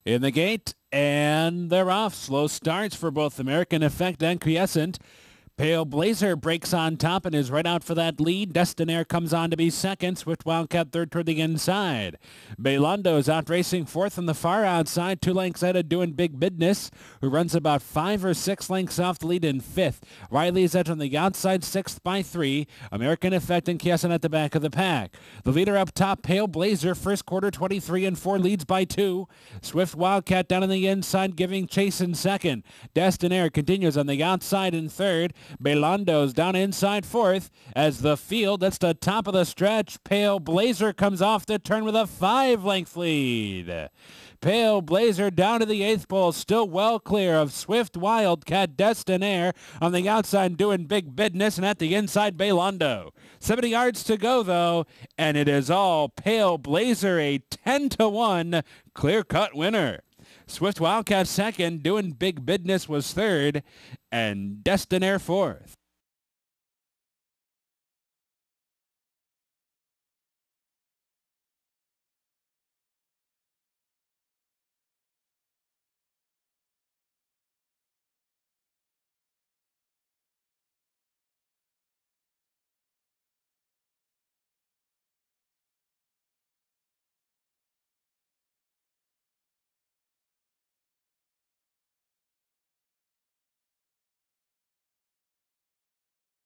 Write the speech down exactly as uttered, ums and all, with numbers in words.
in the gate, and they're off. Slow starts for both American Effect and Quiescent. Pale Blazer breaks on top and is right out for that lead. Destinaire comes on to be second. Swift Wildcat third toward the inside. Bailando is out racing fourth on the far outside. Two lengths ahead of Doing Big Business, who runs about five or six lengths off the lead in fifth. Riley's out on the outside, sixth by three. American Effect and Quiescent at the back of the pack. The leader up top, Pale Blazer, first quarter twenty-three and four, leads by two. Swift Wildcat down on the inside, giving chase in second. Destinaire continues on the outside in third. Bailando's down inside fourth as the field, that's the top of the stretch. Pale Blazer comes off the turn with a five-length lead. Pale Blazer down to the eighth pole, still well clear of Swift Wildcat. Destinaire on the outside Doing Big Business, and at the inside Bailando. seventy yards to go though, and it is all Pale Blazer, a ten to one clear-cut winner. Swift Wildcat second, Doing Big Business was third, and Destinaire fourth.